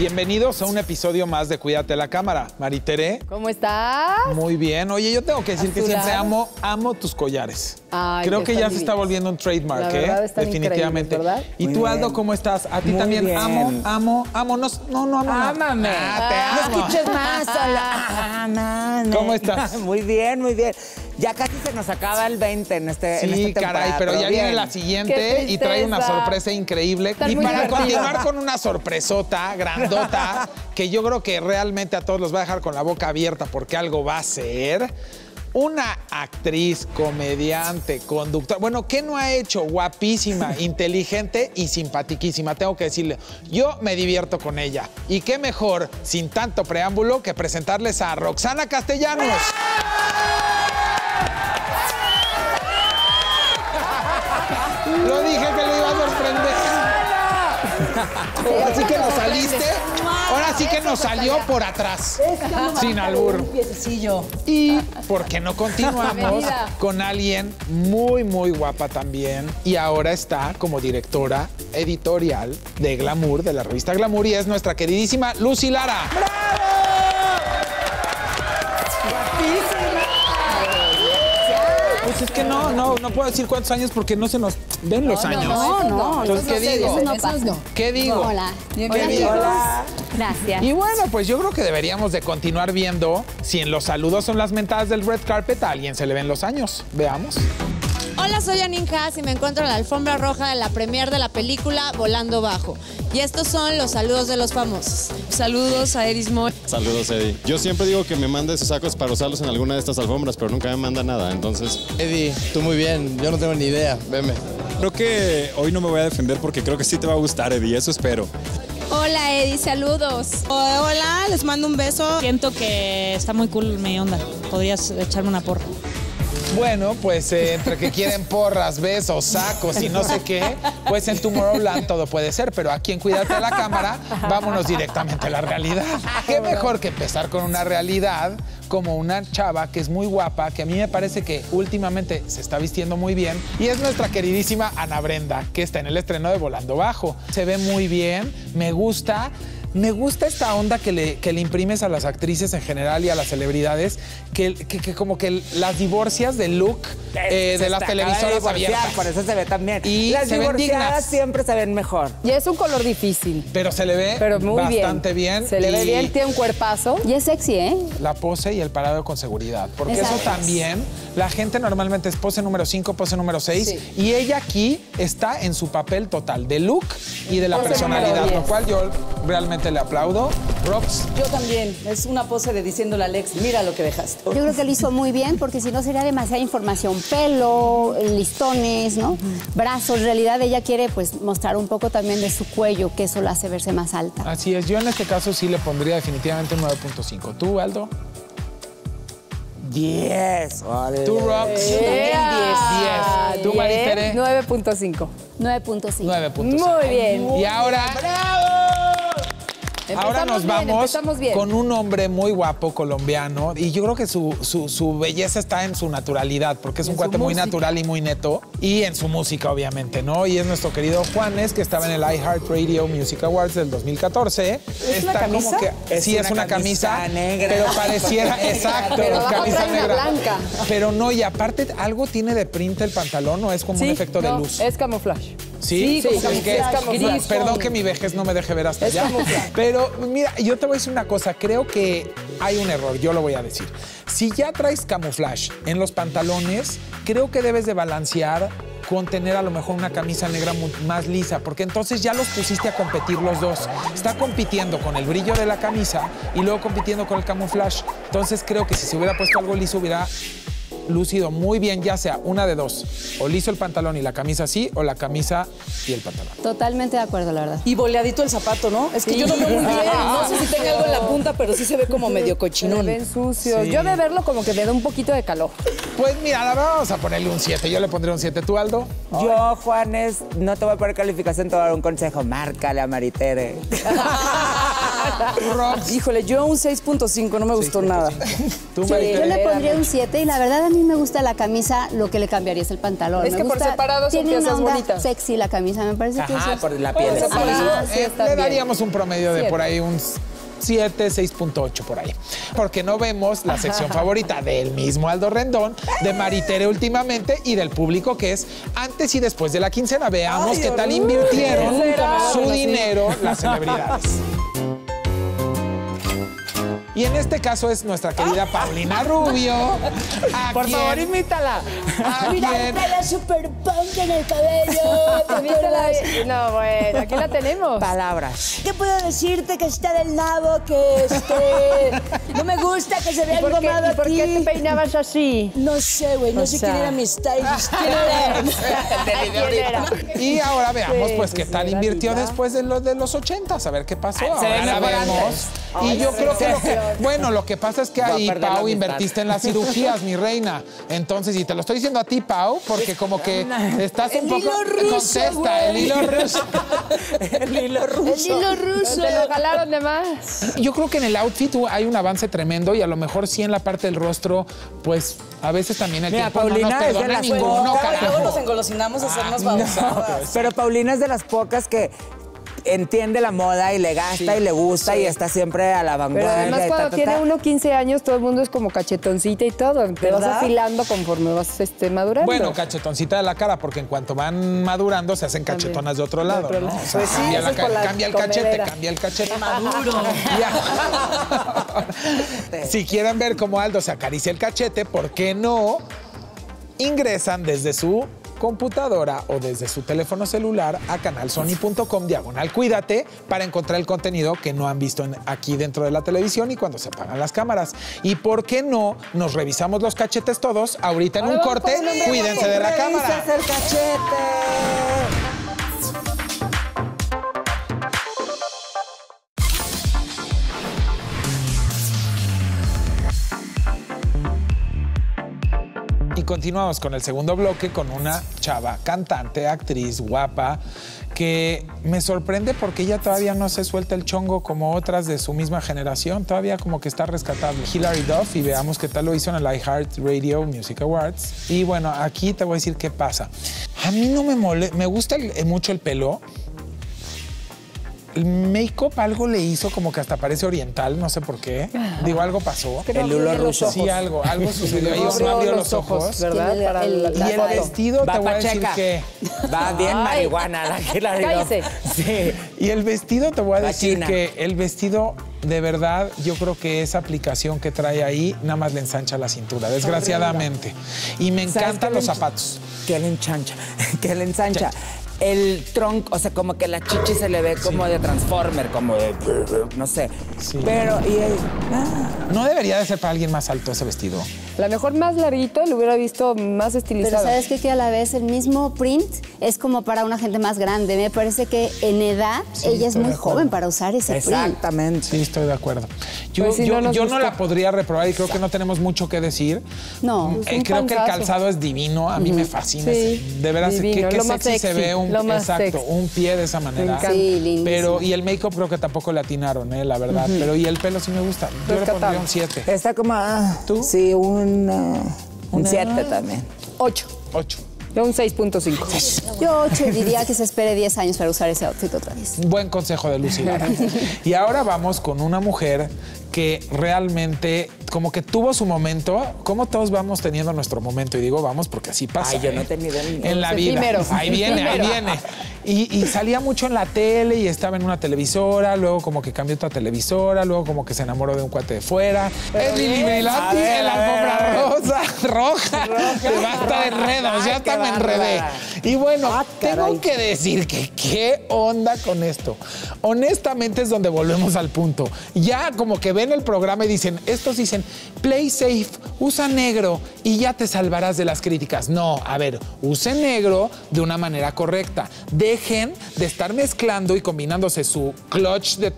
Bienvenidos a un episodio más de Cuídate la Cámara. Maritere. ¿Cómo estás? Muy bien. Oye, yo tengo que decir que siempre amo tus collares. Ay, creo que ya se está volviendo un trademark, definitivamente. ¿Verdad? Y tú, Aldo, ¿cómo estás? A ti muy también. Bien. Amo. No amo. Ámame. Te amo. No escuches más. Ámame. ¿Cómo estás? Muy bien, muy bien. Ya casi se nos acaba el 20 en esta Sí, temporada. caray, pero ya bien. viene la siguiente y trae una sorpresa increíble. Está Y muy para divertido. continuar con una sorpresota, grandota, que yo creo que realmente a todos los va a dejar con la boca abierta porque algo va a ser. Una actriz, comediante, conductora, bueno, ¿qué no ha hecho? Guapísima, inteligente y simpatiquísima, tengo que decirle. Yo me divierto con ella. Y qué mejor, sin tanto preámbulo, que presentarles a Roxana Castellanos. Lo dije que le iba a sorprender. Ahora sí que nos saliste. Ahora sí que nos salió por atrás. Sin albur. Y ¿por qué no continuamos Bienvenida. con alguien muy, muy guapa también? Y ahora está como directora editorial de Glamour, de la revista Glamour, y es nuestra queridísima Lucy Lara. Pues es que no puedo decir cuántos años porque no se nos ven los años. No. Entonces, ¿qué digo? Eso no pasa. ¿Qué digo? Hola. Bienvenidos. Hola. Gracias. Y bueno, pues yo creo que deberíamos de continuar viendo si en los saludos son las mentadas del red carpet a alguien se le ven los años. Veamos. Hola, soy Janine Haas y me encuentro en la alfombra roja de la premier de la película Volando Bajo. Y estos son los saludos de los famosos. Saludos a Edis Moy. Saludos, Eddie. Yo siempre digo que me mande esos sacos para usarlos en alguna de estas alfombras, pero nunca me manda nada, entonces... Eddie, tú muy bien, yo no tengo ni idea, veme. Creo que hoy no me voy a defender porque creo que sí te va a gustar, Eddie, eso espero. Hola, Edis, saludos. Hola, les mando un beso. Siento que está muy cool mi onda. Podrías echarme una porra. Bueno, pues entre que quieren porras, besos, sacos y no sé qué, pues en Tomorrowland todo puede ser, pero aquí en Cuídate de la Cámara, vámonos directamente a la realidad. Qué mejor que empezar con una realidad como una chava que es muy guapa, que a mí me parece que últimamente se está vistiendo muy bien, y es nuestra queridísima Ana Brenda, que está en el estreno de Volando Bajo. Se ve muy bien, me gusta esta onda que le imprimes a las actrices en general y a las celebridades, que como que las divorcias del look de las televisoras abiertas. Por eso se ve tan bien. Y las se ven divorciadas dignas. siempre se ven mejor. Y es un color difícil, Pero se le ve pero muy bastante bien. Se le ve y bien, tiene un cuerpazo. Y es sexy, ¿eh? la pose y el parado con seguridad. Porque Exacto. eso también, la gente normalmente es pose número 5, pose número 6. Sí. Y ella aquí está en su papel total de look y de la Pose personalidad, número lo 10. cual yo realmente le aplaudo. Rox. Yo también. Es una pose de diciéndole a Alex, mira lo que dejaste. Yo creo que lo hizo muy bien porque si no sería demasiada información. Pelo, listones, ¿no? Brazos. En realidad ella quiere pues mostrar un poco también de su cuello, que eso la hace verse más alta. Así es, yo en este caso sí le pondría definitivamente un 9.5. ¿Tú, Aldo? 10. ¿Tú, Rox? Yeah. 10. ¿Tú, Maritere? 9.5. 9.5. 9.5. Muy bien. Y ahora... Ahora nos vamos bien. con un hombre muy guapo colombiano y yo creo que su belleza está en su naturalidad porque es un cuate muy natural y muy neto y en su música obviamente, ¿no? Y es nuestro querido Juanes que estaba en el iHeartRadio Music Awards del 2014. ¿Es una camisa? Sí, es una camisa negra. pero pareciera, exacto, Pero abajo camisa trae una negra. blanca. Pero no, y aparte algo tiene de print el pantalón, ¿no? Es como un efecto de luz. Es camuflaje. Sí, Sí, pues es que es camuflaje. gris, perdón que mi vejez no me deje ver hasta Es allá. camuflaje. Pero mira, yo te voy a decir una cosa, creo que hay un error, yo lo voy a decir. Si ya traes camuflaje en los pantalones, creo que debes de balancear con tener a lo mejor una camisa negra más lisa, porque entonces ya los pusiste a competir los dos. Está compitiendo con el brillo de la camisa y luego compitiendo con el camuflaje. Entonces creo que si se hubiera puesto algo liso hubiera lucido muy bien, ya sea una de dos, o liso el pantalón y la camisa así, o la camisa y el pantalón. Totalmente de acuerdo, la verdad. Y boleadito el zapato, ¿no? Es que yo no veo muy bien. No sé si tenga algo en la punta, pero sí se ve como medio Se le cochinón. ven sucios. Sí. Yo de verlo como que me da un poquito de calor. Pues mira, la verdad vamos a ponerle un 7. Yo le pondré un 7. ¿Tú, Aldo? Yo, Juanes, no te voy a poner calificación, te voy a dar un consejo. Márcale a Maritere. Rox. Híjole, yo un 6.5, no me gustó nada. Tú, Sí. Marité. Yo le pondría un 7 y la verdad a mí me gusta la camisa, lo que le cambiaría es el pantalón. Es Me que por gusta, separado son tiene una piezas onda bonitas. sexy la camisa, me parece que Ajá, eso por la piel. Por separado, sí, está Le bien. daríamos un promedio de por ahí un 7, 6.8 por ahí. Porque no vemos la sección favorita del mismo Aldo Rendón, de Maritere últimamente y del público, que es antes y después de la quincena. Veamos qué tal invirtieron su dinero las celebridades. Y en este caso es nuestra querida Paulina Rubio. Por favor, imítala. super punk en el cabello. No, bueno, aquí la tenemos. Palabras. ¿Qué puedo decirte que está del nabo, que no me gusta que se vea ¿Por qué, engomado y por qué te aquí? peinabas así? No sé, güey, no sé quién era mi stylist. ¿Quién era? Y ahora veamos, pues, qué tal invirtió después de los 80. A ver qué pasó. Se Ahora ve la mejor vemos. antes. Y yo creo que lo que pasa es que Voy a ahí, perder la Pau, amistad. invertiste en las cirugías, mi reina. Entonces, y te lo estoy diciendo a ti, Pau, porque como que estás un poco... Contesta, el hilo ruso. El hilo ruso. Te lo jalaron de más. Yo creo que en el outfit hay un avance tremendo y a lo mejor sí en la parte del rostro, pues, a veces también el Mira, tiempo no Paulina nos es de perdona las ninguno, pocas. Luego nos carajo. engolosinamos a hacernos no. babosadas. Pero Paulina es de las pocas que entiende la moda y le gasta y le gusta y está siempre a la Pero vanguardia. además y cuando tiene uno 15 años, todo el mundo es como cachetoncita y todo. Te vas ¿Verdad? afilando conforme vas madurando. Bueno, cachetoncita de la cara, porque en cuanto van madurando se hacen cachetonas de otro lado, ¿no? O sea, Pues sí, cambia, eso es por la cambia el cachete, comedera. cambia el cachete. Ya. Si quieren ver cómo Aldo se acaricia el cachete, ¿por qué no ingresan desde su computadora o desde su teléfono celular a canalsony.com/cuídate para encontrar el contenido que no han visto aquí dentro de la televisión y cuando se apagan las cámaras? ¿Y por qué no nos revisamos los cachetes todos ahorita en un corte? Cuídense de la cámara. el cachete! Y continuamos con el segundo bloque con una chava cantante, actriz, guapa, que me sorprende porque ella todavía no se suelta el chongo como otras de su misma generación, todavía como que está rescatable. Hilary Duff, y veamos qué tal lo hizo en el iHeartRadio Music Awards. Y bueno, aquí te voy a decir qué pasa. A mí no me gusta mucho el pelo. El make-up algo le hizo como que hasta parece oriental, no sé por qué. Digo, algo pasó. El hilo ruso. Sí, algo sucedió. Ahí No no abrió los ojos. ¿verdad? Tiene Para el- la Y el foto. vestido, Va te voy a decir Pacheca. que... Va bien Ay. marihuana la Hilary Duff. Cállese. Sí. Y el vestido, te voy a Va decir china. que el vestido, de verdad, yo creo que esa aplicación que trae ahí nada más le ensancha la cintura, desgraciadamente. Y me ¿Sabes encantan qué los le- zapatos. Que le enchancha, que le ensancha. El tronco, o sea, como que la chichi se le ve como de Transformer, como de... no sé. Sí. Pero, No debería de ser para alguien más alto ese vestido. La mejor más larguito lo hubiera visto más Pero estilizado. ¿sabes qué? Que a la vez el mismo print es como para una gente más grande. Me parece que en edad Sí, ella es estoy muy de acuerdo. joven para usar ese print. exactamente. Sí, estoy de acuerdo. Yo, Pues sí, yo, no nos yo no gustó. la podría reprobar y creo que no tenemos mucho que decir. No. Es un Creo que el panzazo. calzado es divino, a mí me fascina. Sí, De veras, divino, qué lo más sexy se sexy, ve lo más exacto, sexy. un pie de esa manera. encanta. Sí, lindísimo. Pero, y el make-up creo que tampoco le atinaron, la verdad. Pero, y el pelo sí me gusta. Yo le Rescatable. pondría un 7. Está como... ¿Tú? Sí, un 7 también. 8. 8. Yo un 6.5. Yo 8 diría que se espere 10 años para usar ese outfit otra vez. Buen consejo de Lucy Lara. Y ahora vamos con una mujer que realmente como que tuvo su momento, como todos vamos teniendo nuestro momento, y digo vamos porque así pasa. Ay, yo no he tenido el mío. en la Es vida. efímero. Ahí viene, ahí viene. Y salía mucho en la tele y estaba en una televisora, luego como que cambió otra televisora, luego como que se enamoró de un cuate de fuera. Es Lili Brillanti en la alfombra roja. Basta de enredos, ya hasta me enredé. Y bueno, tengo que decir que qué onda con esto. Honestamente es donde volvemos al punto. Ya como que ven el programa y dicen, estos dicen, play safe, usa negro y ya te salvarás de las críticas. No, a ver, use negro de una manera correcta. Dejen de estar mezclando y combinándose su clutch de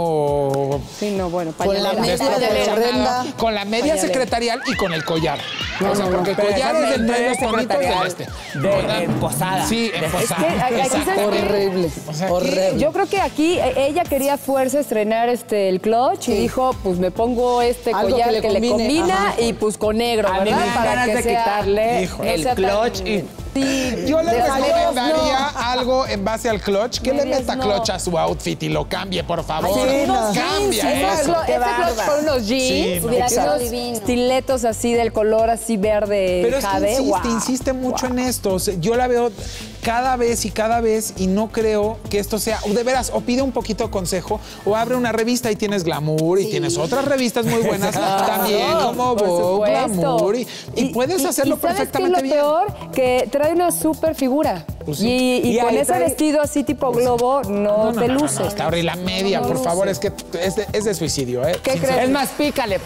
tamaño Sí, no, bueno, Con la pañalera. media de desproporcionada, horrenda. con la media Pañalera. secretarial y con el collar. O sea, porque el collar es del menos bonito del este. En Posada. Sí, en Posada. aquí Exacto. horrible. O sea, Horrible. Yo creo que aquí ella quería fuerza estrenar el clutch y dijo, pues me pongo Algo collar que le combina Ajá. y pues con negro, A mí me ¿verdad? dan ganas de quitarle Híjole. el no sea tan- clutch y... Sí, Yo le de recomendaría medias algo en base al clutch, que le Medias meta no. clutch a su outfit y lo cambie, por favor. Sí, no. Cambia Ese eso. clutch con unos jeans, Sí, no. Hubiera sido unos divino. estiletos así del color así verde Pero es que jade. insiste mucho en esto. O sea, yo la veo cada vez y no creo que esto sea, de veras, o pide un poquito de consejo o abre una revista y tienes Glamour y tienes otras revistas muy buenas también, como Por Vogue, supuesto. Glamour y puedes hacerlo ¿sabes perfectamente qué es lo bien. peor? Que trae una súper figura. Pues sí. Y Y con ahí ese trae- vestido así tipo globo no te luces. Está horrible. La media, por favor, es que es de suicidio, ¿eh? ¿Qué crees? Es más, pícale.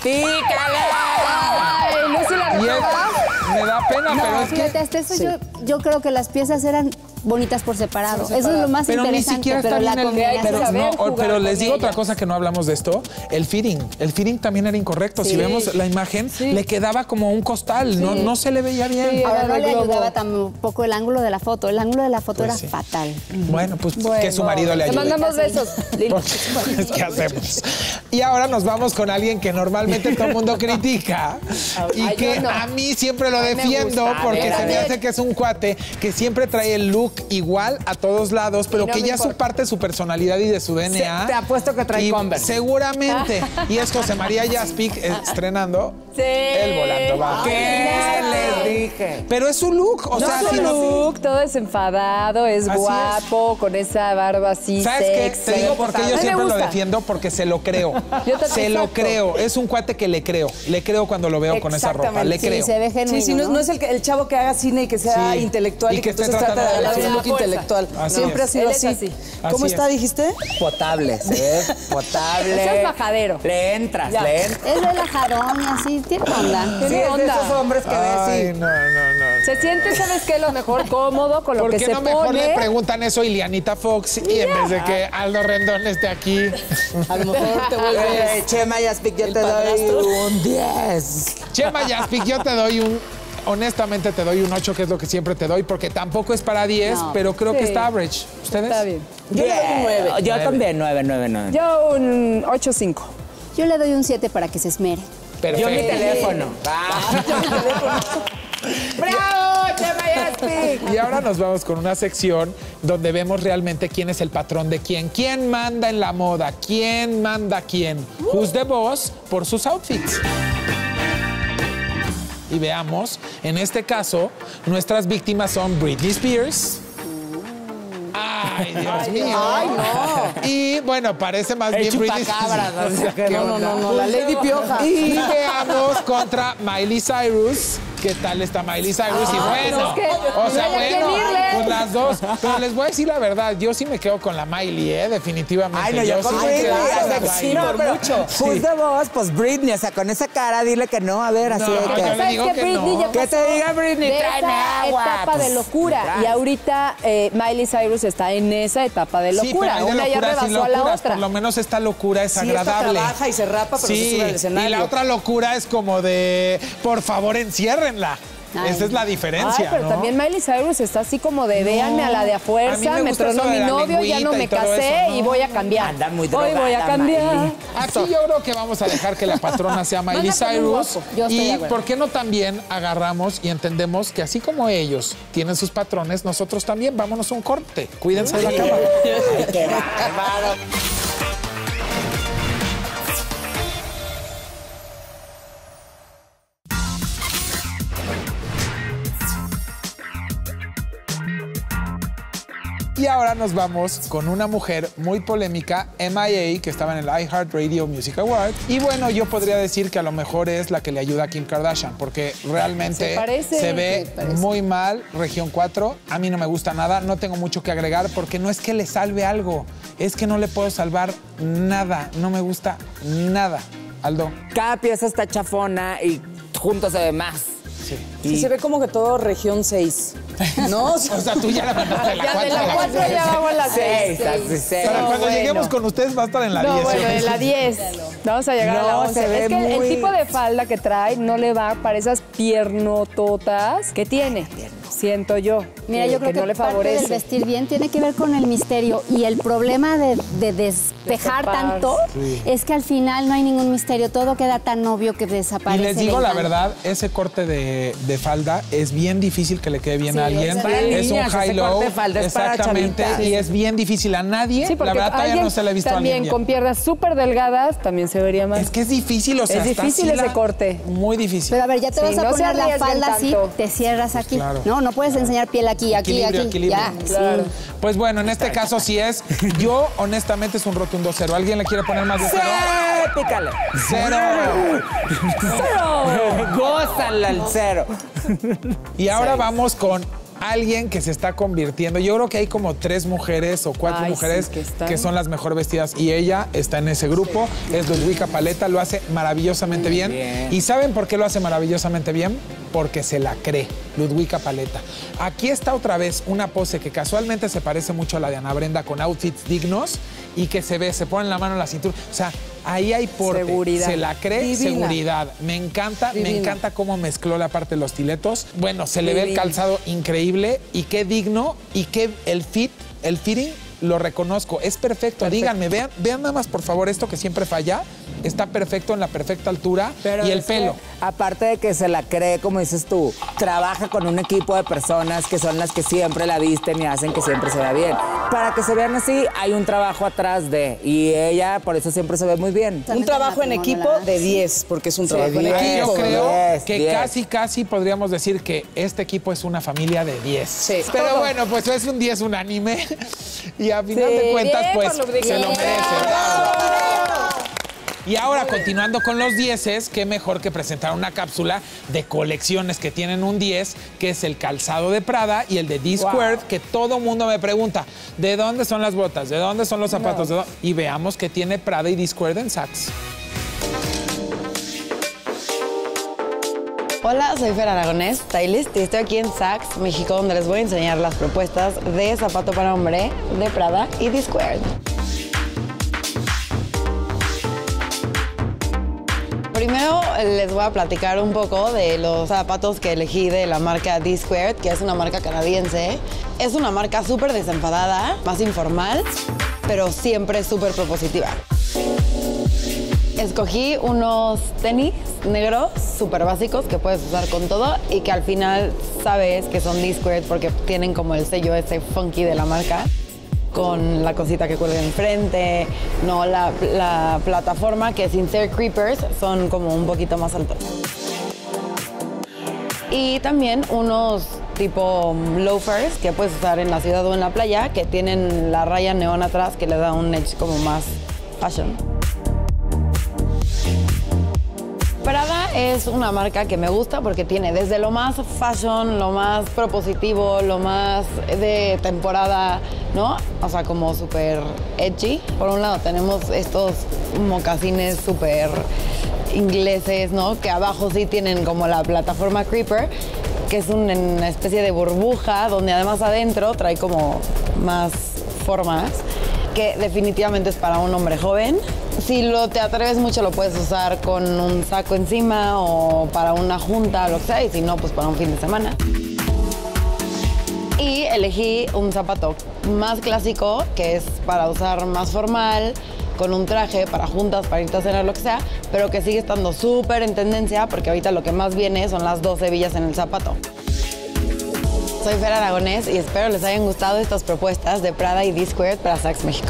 Ay, Lucy la Y reprobaba. me da pena, No, pero es fíjate, que... hasta eso yo creo que las piezas eran bonitas por separado. Eso es lo más Pero ni interesante, siquiera está pero la bien el combinación. pero, saber no, jugar pero les con digo otra ellas. cosa que no hablamos de esto, el fitting también era incorrecto. Si vemos la imagen, le quedaba como un costal, no se le veía bien. Sí. Ahora no Era le globo. ayudaba tampoco el ángulo de la foto. El ángulo de la foto Pues era sí. fatal. Bueno, pues que su marido le Te ayude. mandamos besos. Lili. Porque, ¿qué hacemos? Y ahora nos vamos con alguien que normalmente todo el mundo critica y Ay, que yo no. a mí siempre lo me defiendo gusta. porque A se me ver. hace que es un cuate que siempre trae el look igual a todos lados, pero no que me ya es importa. parte de su personalidad y de su DNA. te apuesto que trae Y Converse. Seguramente. Y es José María Jaspic estrenando Sí. El Volando Bajo. ¿Qué les dije? Pero es su look, o sea, No si su no- look, todo desenfadado, es Así guapo, con esa barba así ¿Sabes qué? sexy. Te digo por qué A mí yo me siempre lo gusta. defiendo, porque se lo creo. Yo también, Se lo exacto. creo. Es un cuate que le creo. Le creo cuando lo veo con esa ropa. Le Sí, creo. se ve genuino, Sí, sí, no es el chavo que haga cine y que sea Sí. intelectual Y y que que esté entonces trata de tratando de hacer un look la fuerza. intelectual. Así Siempre es. ha sido Él es así. así. ¿Cómo Así está, es. dijiste? Potable, se ve potable. Eso es majadero. Le entras, Ya. le entras. Es relajadón y así, tiene onda. Sí, Tiene es de onda. esos hombres que Ay, ves, sí. no. Se siente, ¿sabes qué? Lo mejor cómodo con lo ¿Por que qué se no mejor pone. le preguntan eso a Ilianita Fox y en vez de que Aldo Rendón esté aquí? A lo mejor te vuelves... Chema Yaspic, yo ¿El te doy padrastro? un 10. Chema Jaspic, yo te doy honestamente te doy un 8, que es lo que siempre te doy, porque tampoco es para 10, No. pero creo que Sí. está average. ¿Ustedes? Está bien. Yo le doy un 9. Yo también, 9. Yo un 8-5. Yo le doy un 7 para que se esmere. Perfecto. Yo mi teléfono. ¡Bravo, Chema Yaspic! Y ahora nos vamos con una sección donde vemos realmente quién es el patrón de quién. ¿Quién manda en la moda? ¿Quién manda a quién? Who's the boss por sus outfits. Y veamos, en este caso, nuestras víctimas son Britney Spears. ¡Ay, Dios mío! Ay, no. Y bueno, parece más El bien Britney chupacabras, o sea, ¿Qué No, onda? no, la Lady Pioja. Y veamos contra Miley Cyrus. ¿Qué tal está Miley Cyrus? Y bueno, es que o sea, no hay a quién bueno, irle. pues las dos. Pero les voy a decir la verdad, yo sí me quedo con la Miley, definitivamente. Ay, no, yo sí con me Britney. quedo con la hasta que Miley. sí, no, pero Who's the boss? Pues Britney, o sea, con esa cara, dile que no, a ver, así No, de yo que... le ¿Sabes digo qué? que Britney no. ya Que te diga Britney, de tráeme esa agua. etapa de pues, locura. gracias. Y ahorita Miley Cyrus está en esa etapa de Sí, pero locura. hay de Una ya locuras y rebasó a la locuras. otra. Por lo menos esta locura es Sí, esta agradable. trabaja y se rapa, pero se sube al escenario. Y la otra locura es como de, por favor, enciérrenla. Ay. Esa es la diferencia, Ay, pero ¿no? también Miley Cyrus está así como de véanme a la de a A mí fuerza, me me gusta tronó eso de mi la novio, ya no lengüita y me todo casé eso, ¿no? y voy a cambiar. Anda muy Hoy voy a drogada, cambiar. Miley. Aquí yo creo que vamos a dejar que la patrona sea Miley Manda con un Cyrus. guapo. Yo estoy de Y acuerdo. por qué no también agarramos y entendemos que así como ellos tienen sus patrones, nosotros también. Vámonos a un corte. Cuídense de la cama. Ay, qué bárbaro. Y ahora nos vamos con una mujer muy polémica, MIA, que estaba en el iHeartRadio Music Award. Y bueno, yo podría decir que a lo mejor es la que le ayuda a Kim Kardashian, porque realmente Se parece. se ve Se parece. muy mal. Región 4, a mí no me gusta nada, no tengo mucho que agregar, porque no es que le salve algo, es que no le puedo salvar nada, no me gusta nada. Aldo. Cada pieza está chafona y juntos se ve más. Sí. Sí, se ve como que todo región 6. No, O sea, tú ya la mandaste de la Ya 4 de la 4 ya vamos a la 6. Para No, cuando bueno. lleguemos con ustedes va a estar en la 10. No, bueno, en la 10. Vamos a llegar a la No, 11. se ve Es que muy- el tipo de falda que trae no le va para esas piernototas que tiene, siento yo. Mira, yo creo que no le parte del favorece. vestir bien tiene que ver con el misterio y el problema de despejar tanto es que al final no hay ningún misterio, todo queda tan obvio que Y desaparece. les digo el la encanto. verdad, ese corte de falda es bien difícil que le quede bien Sí, a alguien. es para Es un niñas, ese high-low. corte de falda es para Exactamente. chavitas. Y es bien difícil. A nadie, Sí, porque la verdad, todavía alguien no se le ha visto a alguien también bien. con piernas súper delgadas también se vería más. Es que es difícil, o sea, Es está difícil así ese corte. Muy difícil. Pero a ver, ya te Sí, vas a no se poner la arriesguen falda así, tanto. te cierras aquí. claro. No puedes enseñar piel aquí, Equilibrio, aquí. equilibrio. Ya, Claro. sí. Pues bueno, en este caso sí es. Yo, honestamente, es un rotundo 0. ¿Alguien le quiere poner más de 0? Pícale. 0. Gózala el 0. Y ahora vamos con alguien que se está convirtiendo. Yo creo que hay como 3 mujeres o 4 Ay, mujeres sí, que están. que son las mejor vestidas y ella está en ese grupo. Es Ludwika Paleta, lo hace maravillosamente bien. ¿Y saben por qué lo hace maravillosamente bien? Porque se la cree, Ludwika Paleta. Aquí está otra vez una pose que casualmente se parece mucho a la de Ana Brenda con outfits dignos y que se ve, se pone la mano en la cintura. O sea, ahí hay porte. Seguridad. Se la cree, Divina. seguridad. Me encanta Divina. cómo mezcló la parte de los stilettos. Bueno, se le ve el Divina. calzado increíble y qué digno y qué el fitting lo reconozco, es perfecto. Díganme, vean nada más por favor esto que siempre falla. Está perfecto en la perfecta altura y el es que, pelo. aparte de que se la cree, como dices tú, trabaja con un equipo de personas que son las que siempre la visten y hacen que siempre se vea bien. Para que se vean así, hay un trabajo atrás de, y ella por eso siempre se ve muy bien. un trabajo en equipo de 10, porque es un trabajo en 10. Aquí yo equipo. creo 10, que 10. casi podríamos decir que este equipo es una familia de 10. Sí. Pero Todo. bueno, pues es un 10 unánime y a final de cuentas bien pues por Ludwika. se lo Bien. merece. Bravo. Y ahora, continuando con los 10, qué mejor que presentar una cápsula de colecciones que tienen un 10, que es el calzado de Prada y el de D-Squared, que todo mundo me pregunta, ¿de dónde son las botas? ¿De dónde son los zapatos? Y veamos que tiene Prada y D-Squared en Saks. Hola, soy Fer Aragonés, stylist, y estoy aquí en Saks, México, donde les voy a enseñar las propuestas de zapato para hombre de Prada y D-Squared. Primero les voy a platicar un poco de los zapatos que elegí de la marca D-Squared, que es una marca canadiense. Es una marca súper desenfadada, más informal, pero siempre súper propositiva. Escogí unos tenis negros súper básicos que puedes usar con todo y que al final sabes que son D-Squared porque tienen como el sello ese funky de la marca, con la cosita que cuelga enfrente, no la plataforma, que sin ser creepers son como un poquito más altos. Y también unos tipo loafers que puedes usar en la ciudad o en la playa, que tienen la raya neón atrás que le da un edge como más fashion. Prada es una marca que me gusta porque tiene desde lo más fashion, lo más propositivo, lo más de temporada, ¿no? O sea, como súper edgy. Por un lado tenemos estos mocasines súper ingleses, ¿no? Que abajo sí tienen como la plataforma creeper, que es una especie de burbuja donde además adentro trae como más formas, que definitivamente es para un hombre joven. Si te atreves mucho lo puedes usar con un saco encima o para una junta, lo que sea, y si no, pues para un fin de semana. Y elegí un zapato más clásico, que es para usar más formal, con un traje para juntas, para irte a cenar, lo que sea, pero que sigue estando súper en tendencia, porque ahorita lo que más viene son las 2 hebillas en el zapato. Soy Fer Aragonés y espero les hayan gustado estas propuestas de Prada y D-Squared para Saks México.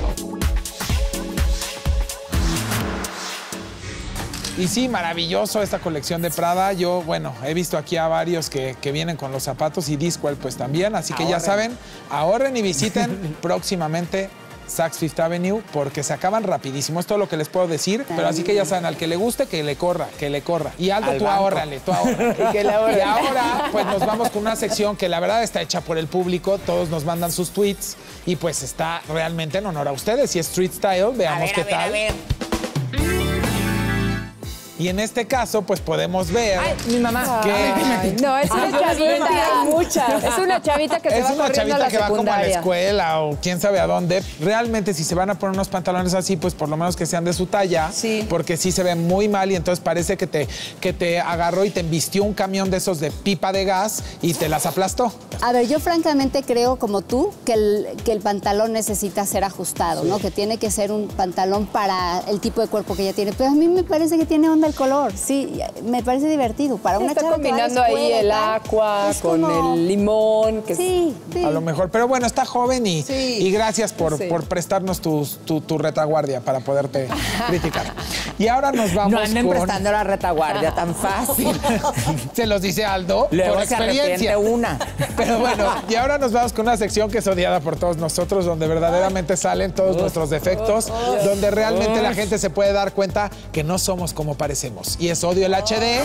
Y sí, maravilloso esta colección de Prada. Yo, bueno, he visto aquí a varios que vienen con los zapatos y D-Squared pues también. Así que ya saben, ahorren y visiten próximamente Saks Fifth Avenue porque se acaban rapidísimo. Es todo lo que les puedo decir. Pero así que ya saben, al que le guste, que le corra, que le corra. Y Aldo, tú ahórrale, tú ahórrale. Y ahora, pues nos vamos con una sección que la verdad está hecha por el público. Todos nos mandan sus tweets y pues está realmente en honor a ustedes. Y es Street Style, veamos qué tal. Y en este caso, pues podemos ver... Ay, mi mamá. Ay, no, es una chavita. Es una chavita que se va corriendo a chavita la que va como a la secundaria. escuela o quién sabe a dónde. Realmente, si se van a poner unos pantalones así, pues por lo menos que sean de su talla. Sí. Porque sí se ve muy mal y entonces parece que te agarró y te embistió un camión de esos de pipa de gas y te las aplastó. A ver, yo francamente creo, como tú, que el pantalón necesita ser ajustado, ¿no? Que tiene que ser un pantalón para el tipo de cuerpo que ella tiene. Pero a mí me parece que tiene onda el color. Sí, me parece divertido. Para una Está chava que va a la combinando ahí escuela y el tal, aqua es con como- el limón. Que Sí, sí. A lo mejor. Pero bueno, está joven y gracias por prestarnos tu retaguardia para poderte criticar. Y ahora nos vamos No anden con... prestando la retaguardia tan fácil. Se los dice Aldo Luego por se experiencia. arrepiente una. Pero bueno, y ahora nos vamos con una sección que es odiada por todos nosotros, donde verdaderamente salen todos nuestros defectos, donde realmente la gente se puede dar cuenta que no somos como parecemos. Y es Odio el HD.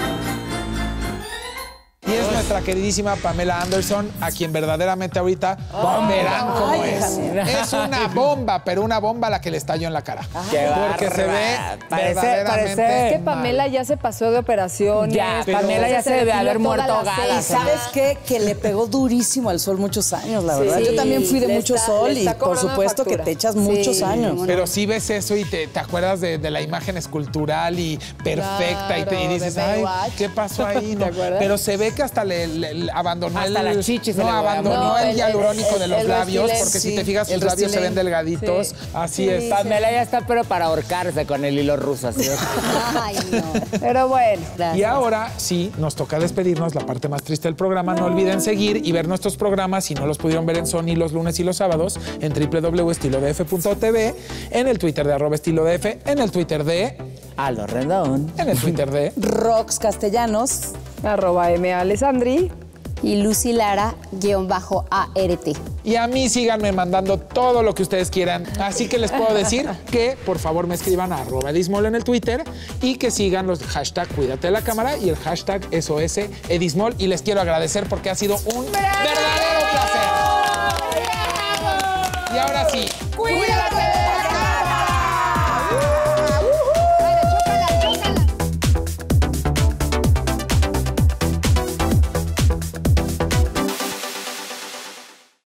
Y es nuestra queridísima Pamela Anderson, a quien verdaderamente ahorita verán cómo es. Es una bomba, pero una bomba la que le estalló en la cara. Qué Porque se ve Parece- verdaderamente parece- Es que Pamela ya se pasó de operaciones. Ya, Pero- Pamela ya se debe haber depiló muerto toda la ahogada. ceja. ¿Sabes qué? Que le pegó durísimo al sol muchos años, la verdad. Sí, Yo también fui de le mucho está- sol le y está por cobrando supuesto factura. que te echas muchos años. Pero sí ves eso y te acuerdas de la imagen escultural y perfecta y Claro, dices, de ay, Baywatch. ¿qué pasó ahí? No, acuerdas? pero se ve que hasta le abandonó Hasta las chichis se no, le abandonó No, el el- hialurónico de los el labios, Restylane, porque si sí, te fijas, sus el labios se ven Restylane. delgaditos. Sí. Así es. Pamela ya está, pero para ahorcarse con el hilo ruso. Así. Ay, no. Pero bueno. Y ahora sí, nos toca despedirnos, la parte más triste del programa. No olviden seguir y ver nuestros programas, si no los pudieron ver en Sony los lunes y los sábados, en www.estilodf.tv, en el Twitter de @estilodf, en el Twitter de... Aldo Rendón. En el Twitter de... Rox Castellanos. @MAlessandri. Y Lucy Lara, _ART. Y a mí síganme mandando todo lo que ustedes quieran. Así que les puedo decir que por favor me escriban a @edismol en el Twitter y que sigan los hashtag Cuídate de la Cámara y el hashtag SOS Edismol. Y les quiero agradecer porque ha sido un verdadero placer. Y ahora sí, ¡cuídate!